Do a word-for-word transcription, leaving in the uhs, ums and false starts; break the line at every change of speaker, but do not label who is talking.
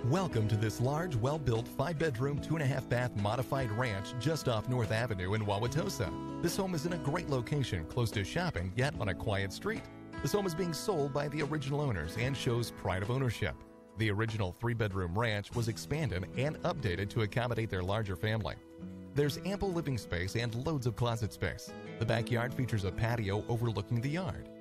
Welcome to this large, well-built, five-bedroom, two-and-a-half-bath modified ranch just off North Avenue in Wauwatosa. This home is in a great location, close to shopping, yet on a quiet street. This home is being sold by the original owners and shows pride of ownership. The original three-bedroom ranch was expanded and updated to accommodate their larger family. There's ample living space and loads of closet space. The backyard features a patio overlooking the yard.